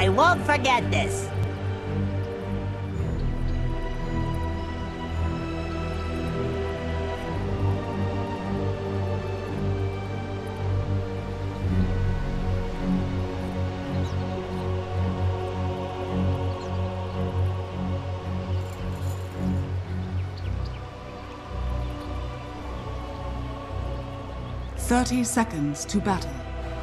I won't forget this. Thirty seconds to battle.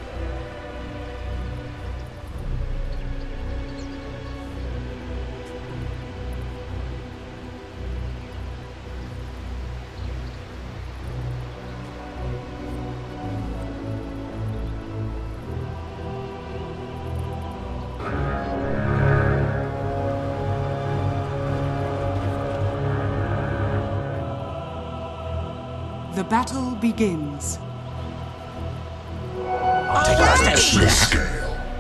The battle begins. Scale.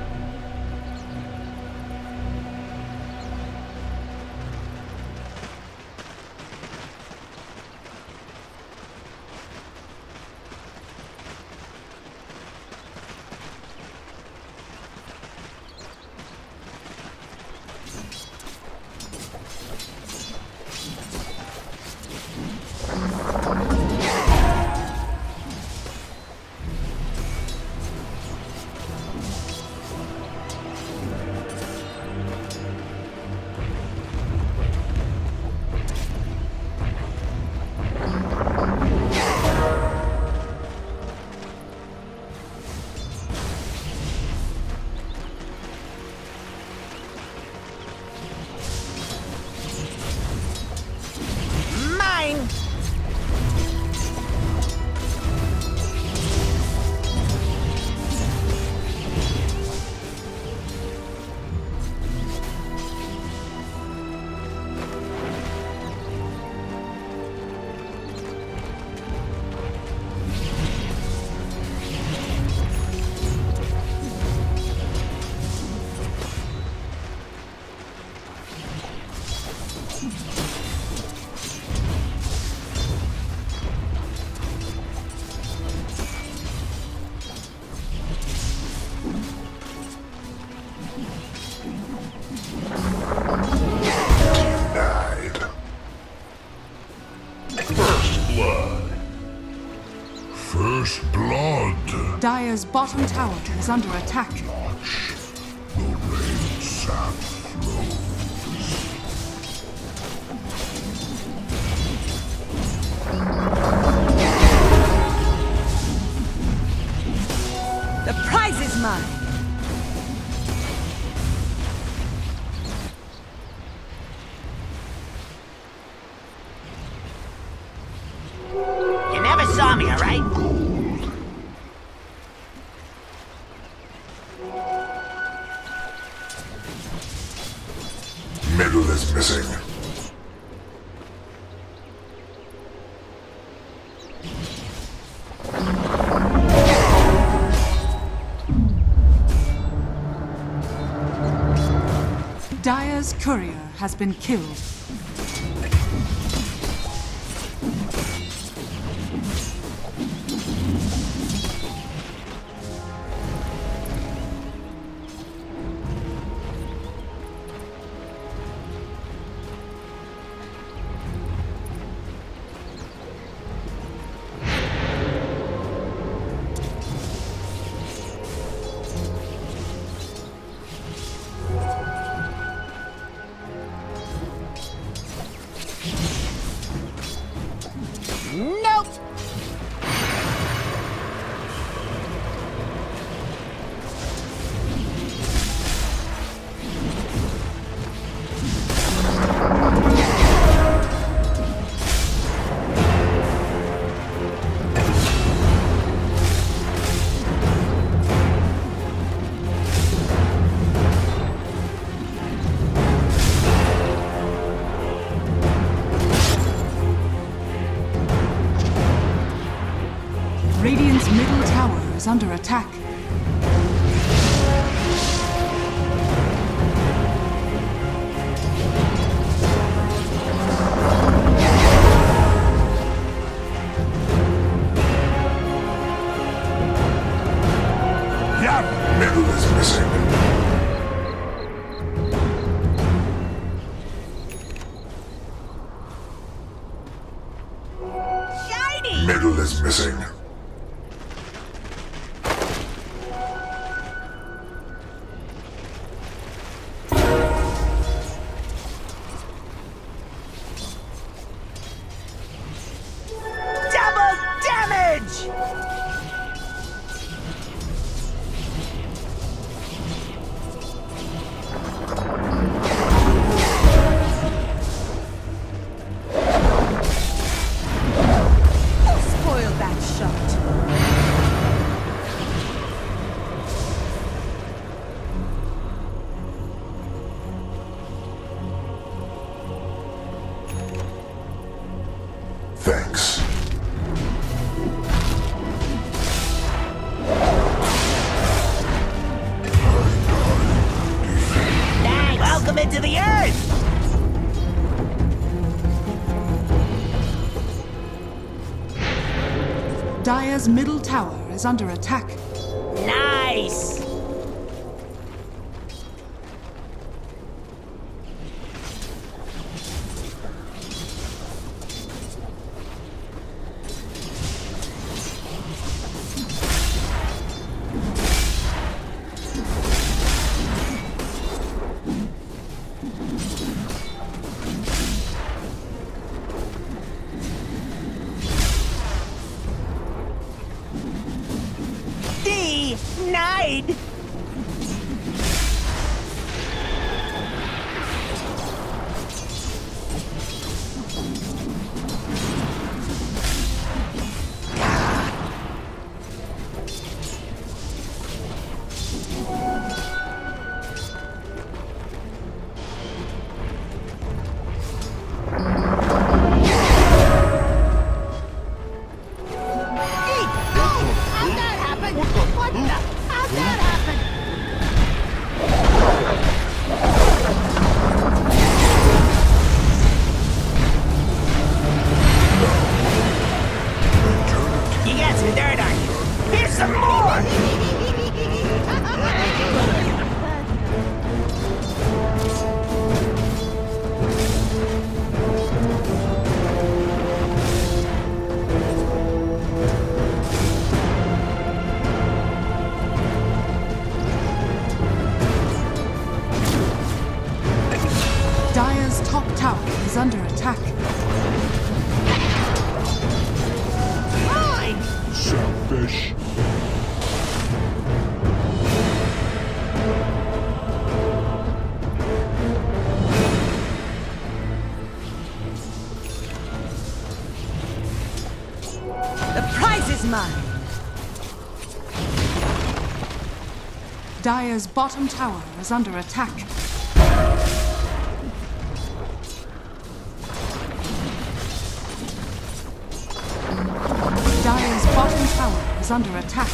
First blood. Dire's bottom tower is under attack. Watch. The rain sap flows. The prize is mine. You never saw me, all right? Middle is missing. Dire's courier has been killed. Nope! Radiant's middle tower is under attack. Yeah, middle is missing. Dire's middle tower is under attack. Nice! Denied! Dire's top tower is under attack. Mine! Selfish. The prize is mine! Dire's bottom tower is under attack. Dire's bottom tower is under attack.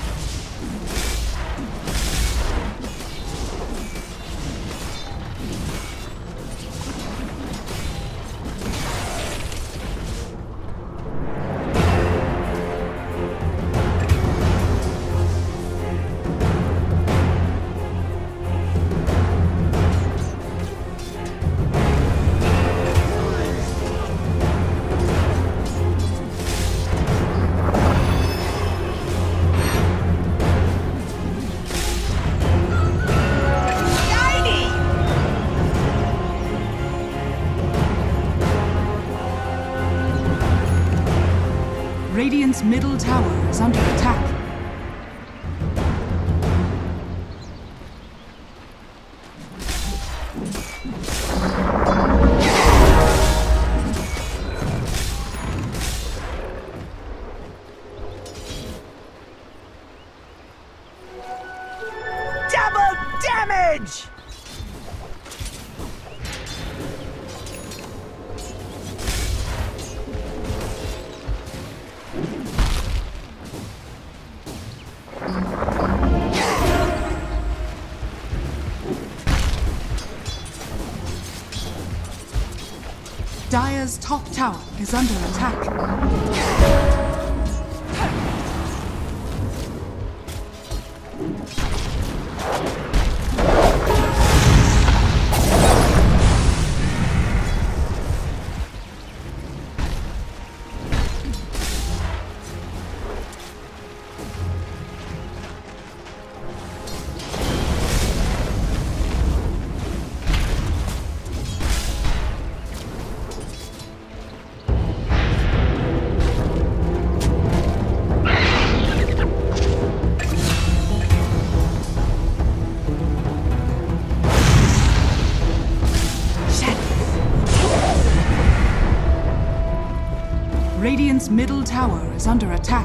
Radiant's middle tower is under attack. Double damage! Dire's top tower is under attack. Radiant's middle tower is under attack.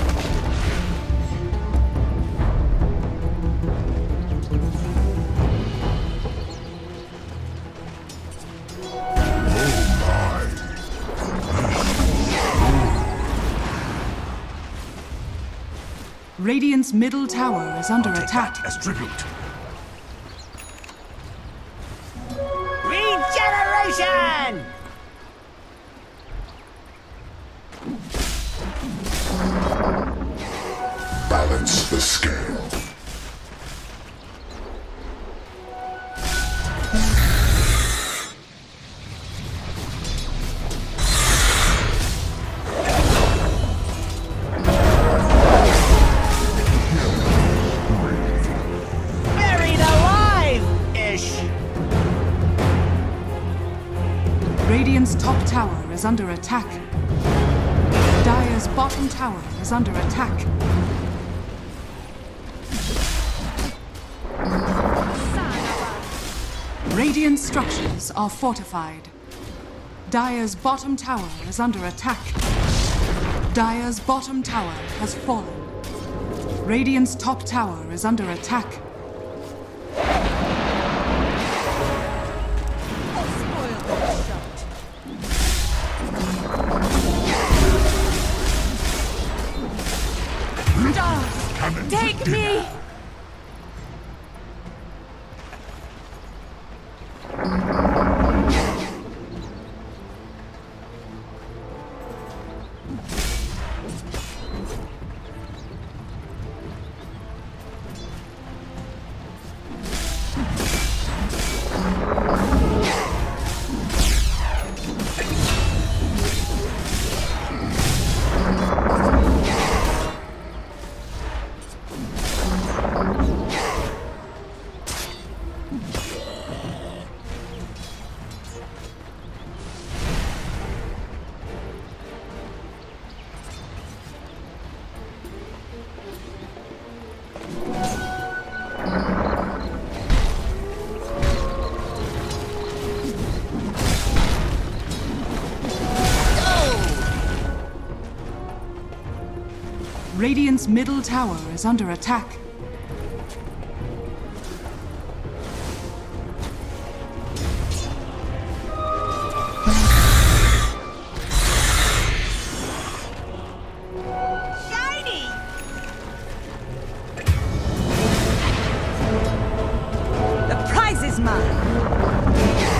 Radiant's middle tower is under attack. As tribute. Regeneration! Balance the scale. Buried alive-ish. Radiant's top tower is under attack. Dire's bottom tower is under attack. Radiant structures are fortified. Dire's bottom tower is under attack. Dire's bottom tower has fallen. Radiant's top tower is under attack. Take me! Radiant's middle tower is under attack. Shiny! The prize is mine.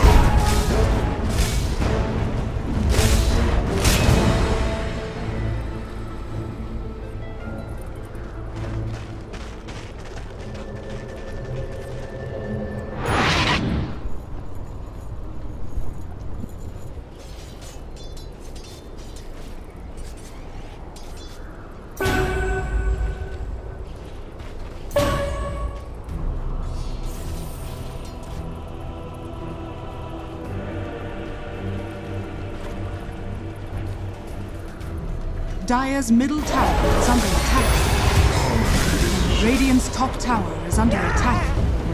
Dire's middle tower is under attack. Radiant's top tower is under attack.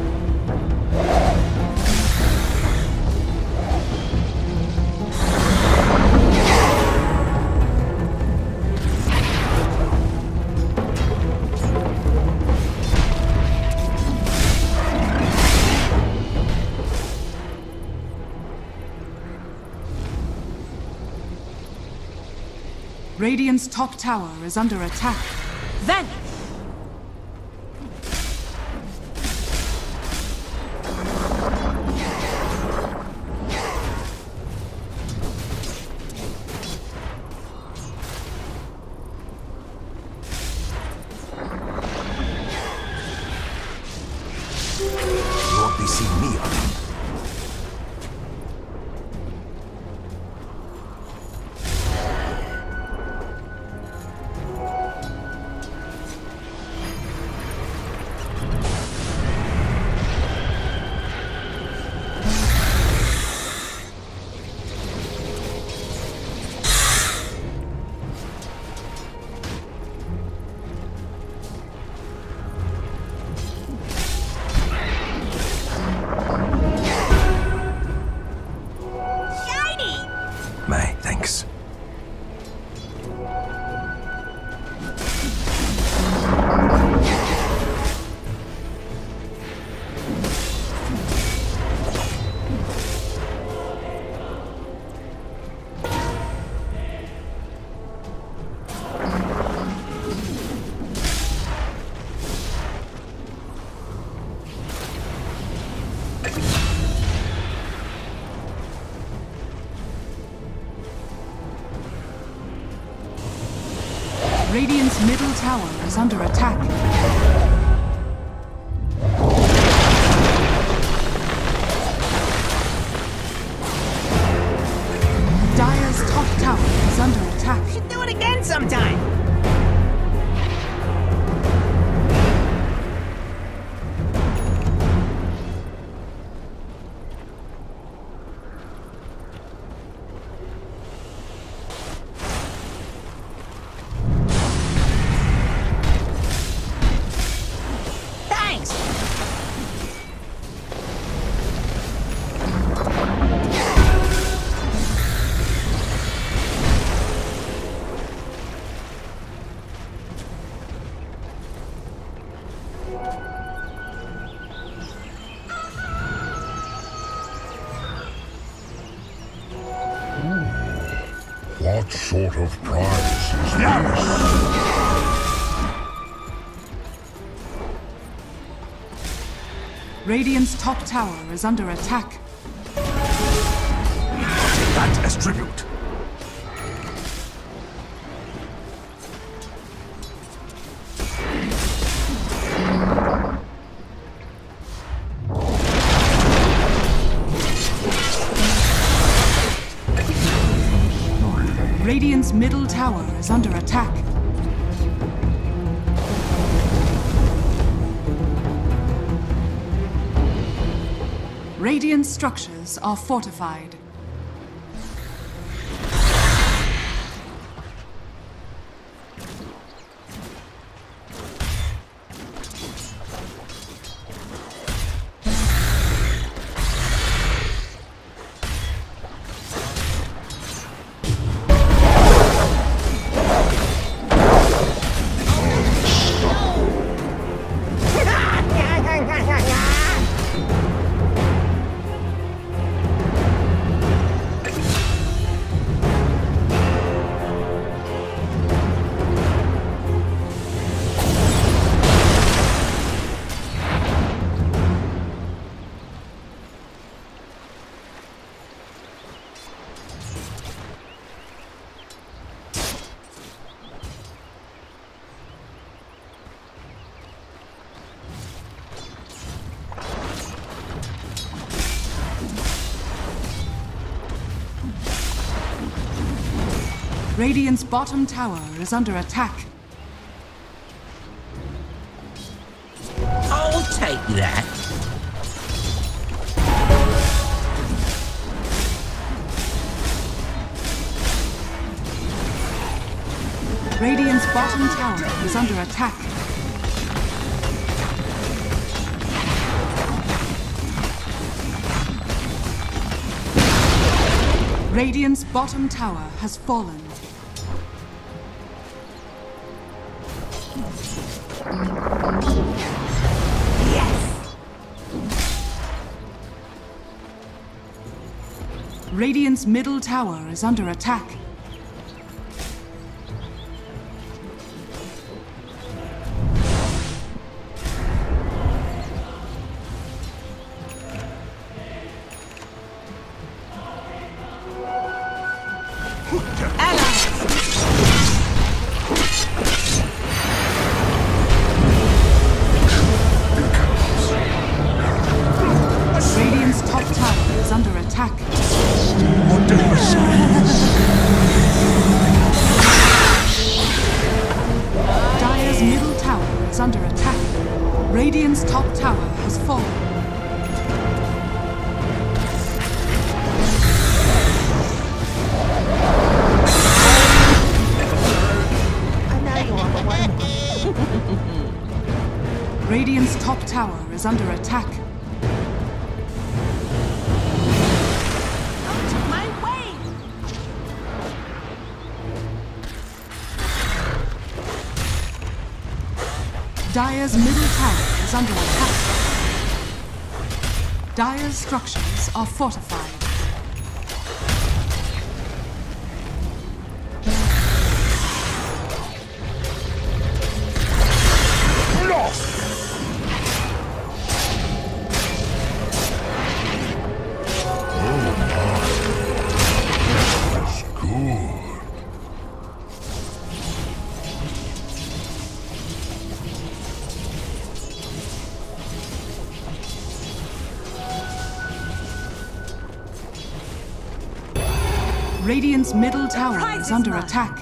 Radiant's top tower is under attack. Vanish! You won't be seeing me on. My thanks. Radiant's middle tower is under attack. Dire's top tower is under attack. Should do it again sometime. Thanks. What sort of prize is this? Radiant's top tower is under attack. Take that as tribute. Radiant's middle tower is under attack. Radiant structures are fortified. Radiant's bottom tower is under attack. I'll take that. Radiant's bottom tower is under attack. Radiant's bottom tower has fallen. Radiant's middle tower is under attack. Radiant's top tower is under attack. Dire's middle tower is under attack. Radiant's top tower has fallen. Radiant's top tower is under attack. Dire's middle tower is under attack. Dire's structures are fortified. Radiant's middle tower prize is is under mine. attack.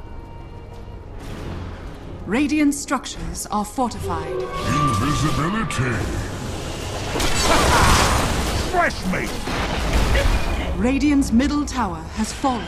Radiant structures are fortified. Invisibility. Fresh meat. Radiant's middle tower has fallen.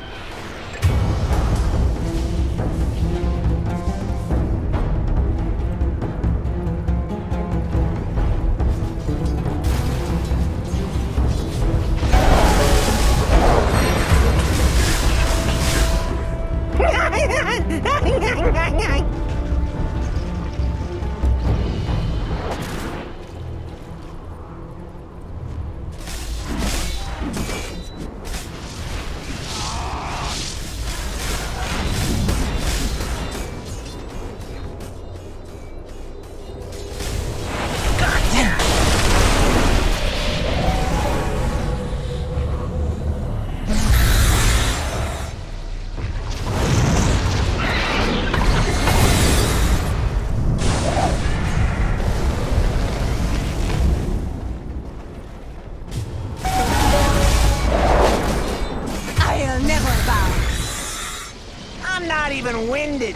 I'll never bow. I'm not even winded.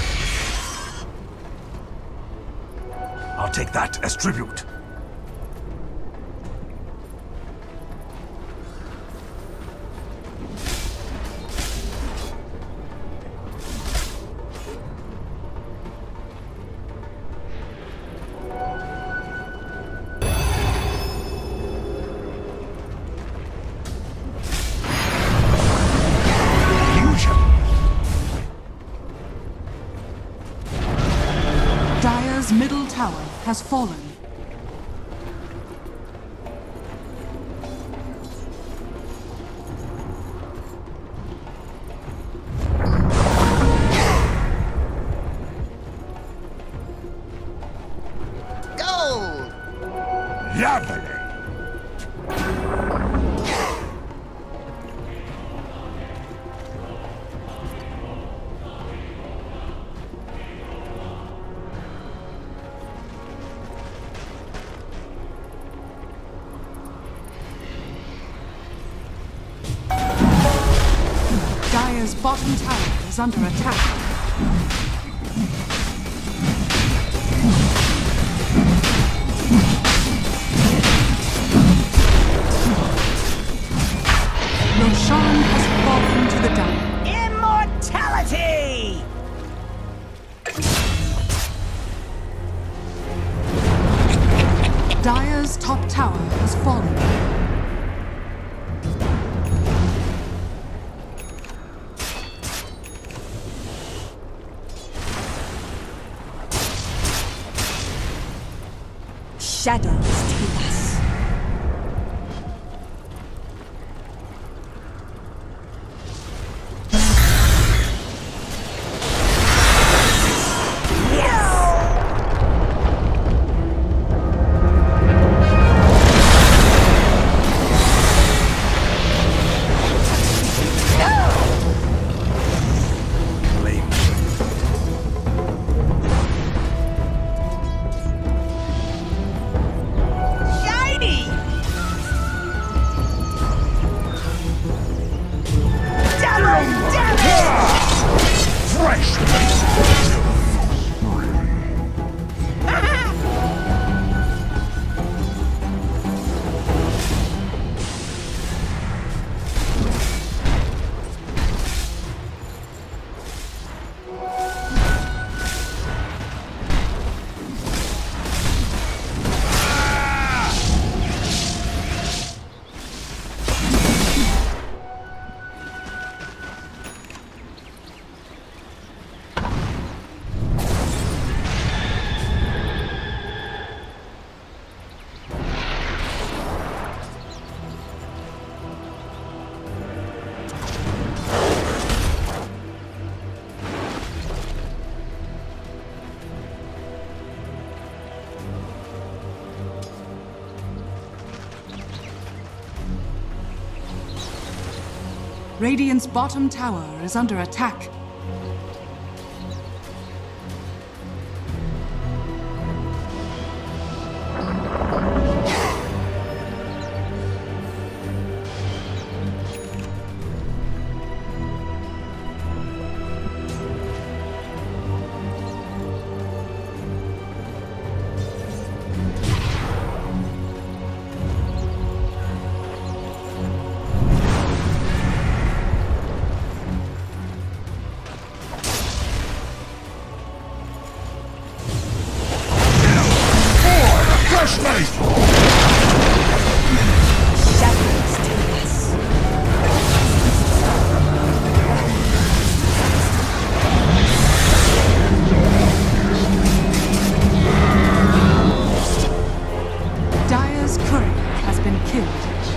I'll take that as tribute. Dire's middle tower has fallen. Gold! Lovely. Dire's bottom tower is under attack. Roshan has fallen to the Dire. Immortality! Dire's top tower has fallen. Shadows take us. Blame. Shiny! Double damage! Fresh meat. Radiant's bottom tower is under attack. Fresh mate! Shadows take us. Dire's courier has been killed.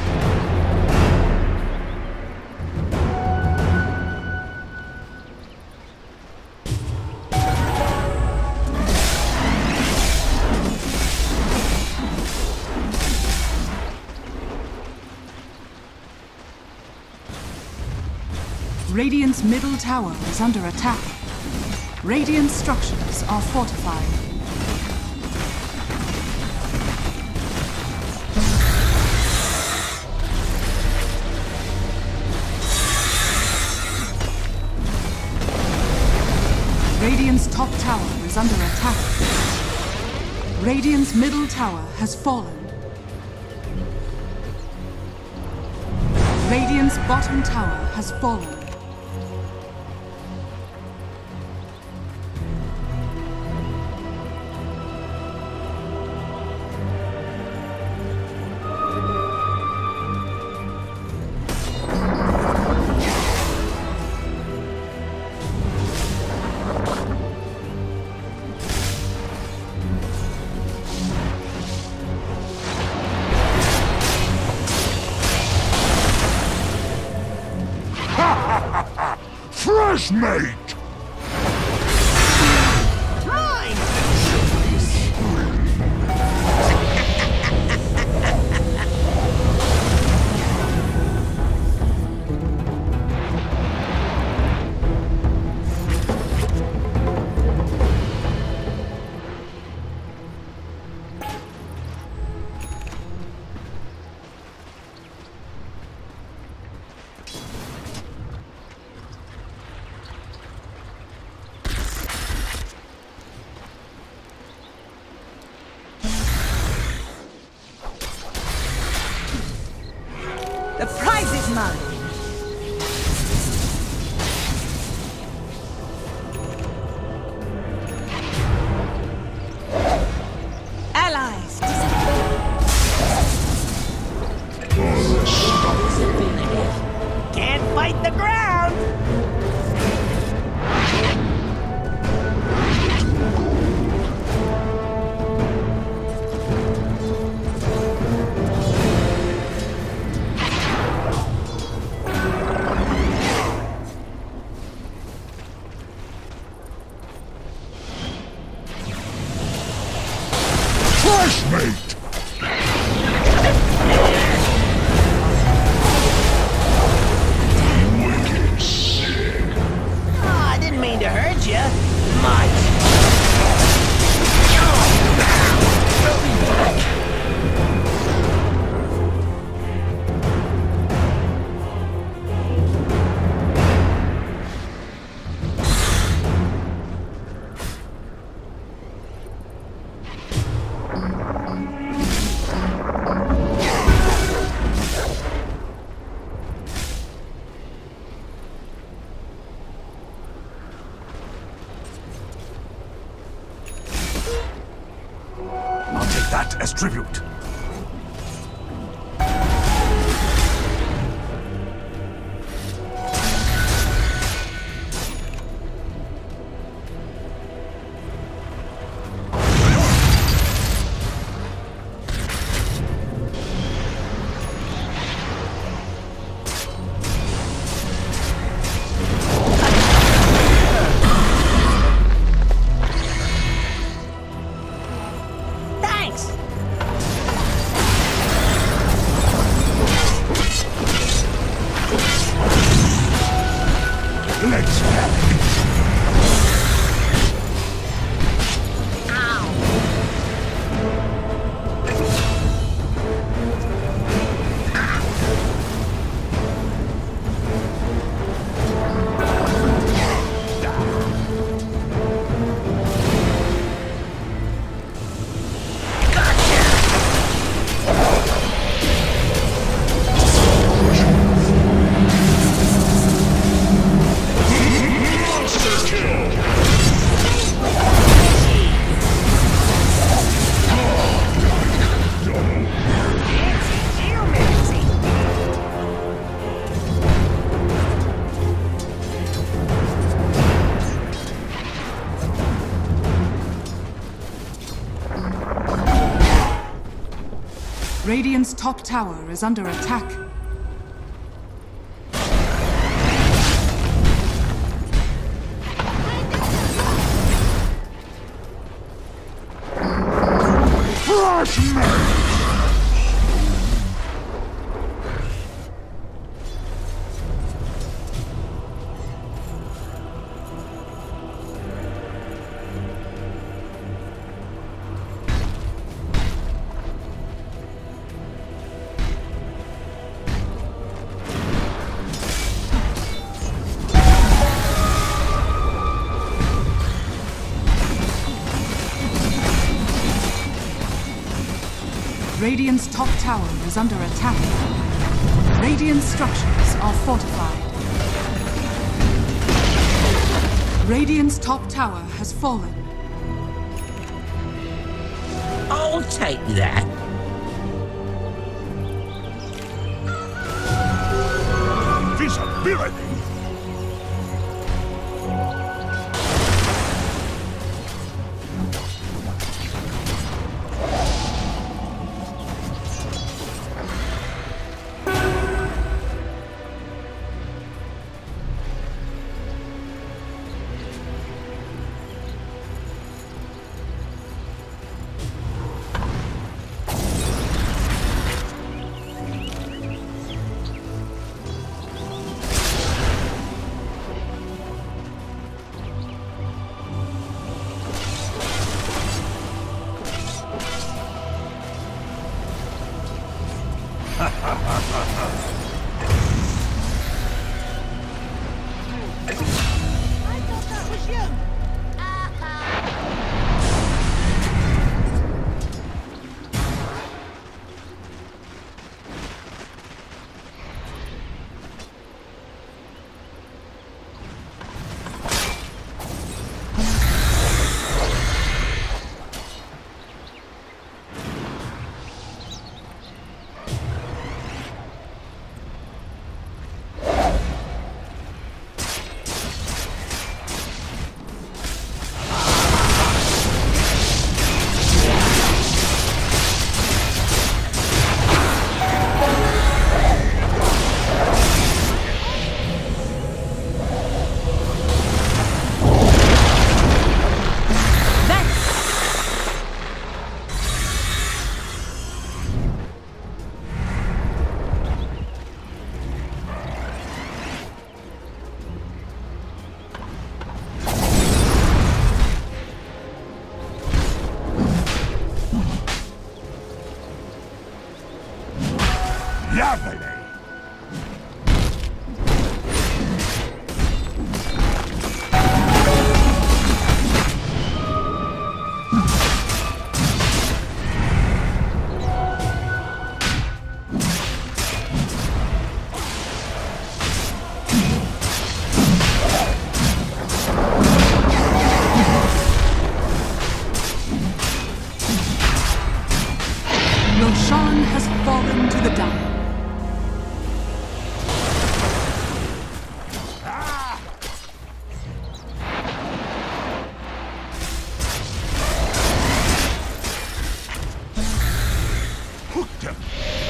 Radiant's middle tower is under attack. Radiant structures are fortified. Radiant's top tower is under attack. Radiant's middle tower has fallen. Radiant's bottom tower has fallen. Fresh mate! Mine! The prize is mine! Allies! Can't fight the ground! Fresh mate! Wicked sick. Oh, I didn't mean to hurt you. Much. I'll take that as tribute. Thanks! Let's have it. Gotcha! Radiant's top tower is under attack. Radiant's top tower is under attack. Radiant structures are fortified. Radiant's top tower has fallen. I'll take that. Visibility! Roshan has fallen to the Dire. Hooked him!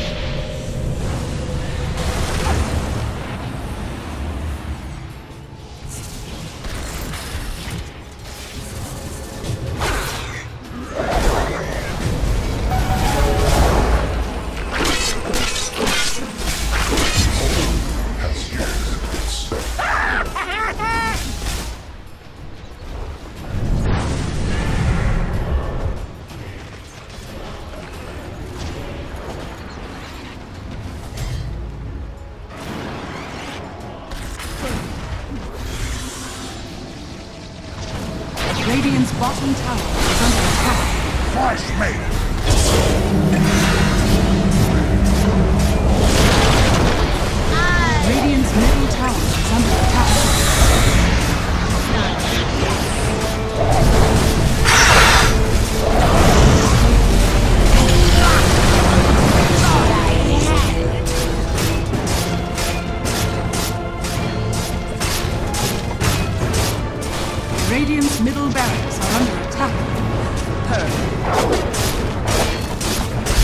Radiant's bottom tower is under attack. Flash me! Radiant's middle tower is under attack. Radiant's middle barracks are under attack.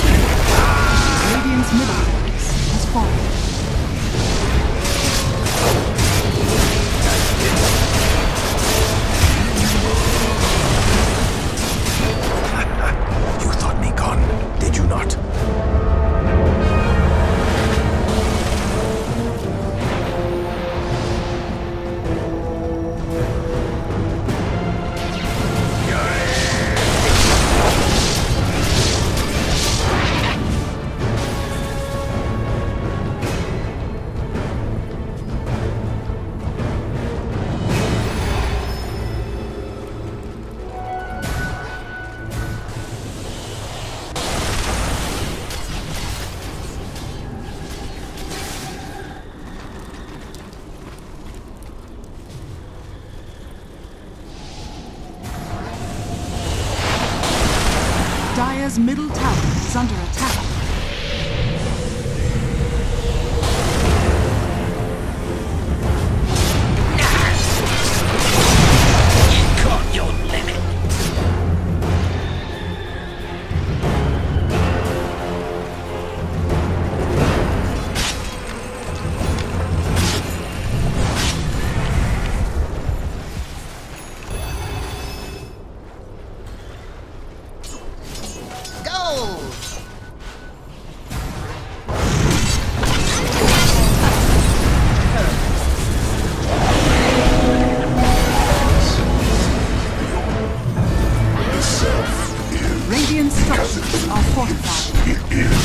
Dire's middle tower is under attack. You got your limit. Radiant structures are fortified.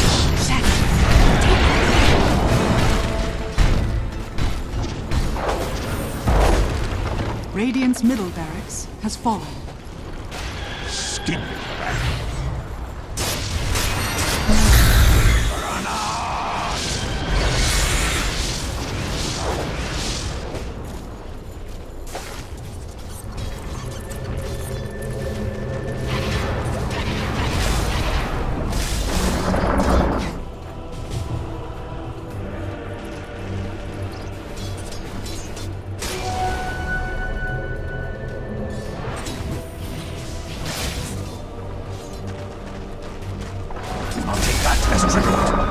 Radiant's middle barracks has fallen. Skin. I'll take that as tribute.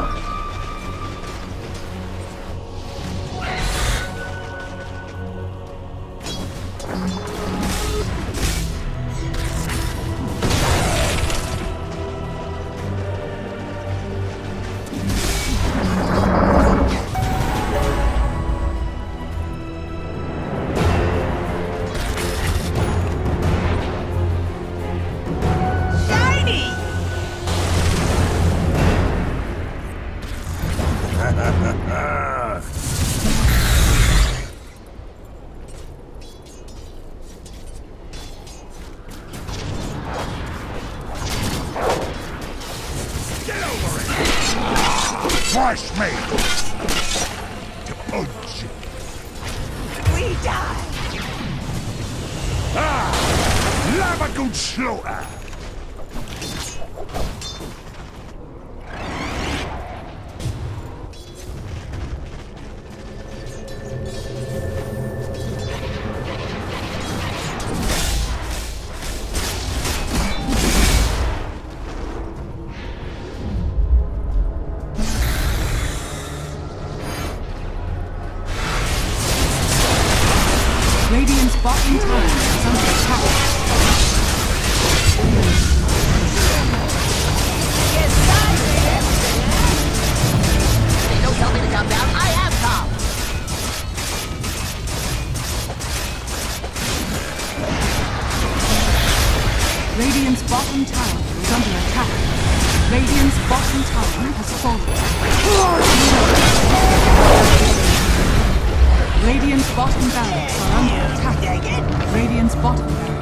Fresh made to punch. We die. Lava good slaughter. Radiant's bottom tower is under attack. Hey, don't tell me to come down. I have come. Radiant's bottom tower is under attack. Radiant's bottom tower has fallen. Radiant's bottom barracks are under attack. Radiant's bottom barracks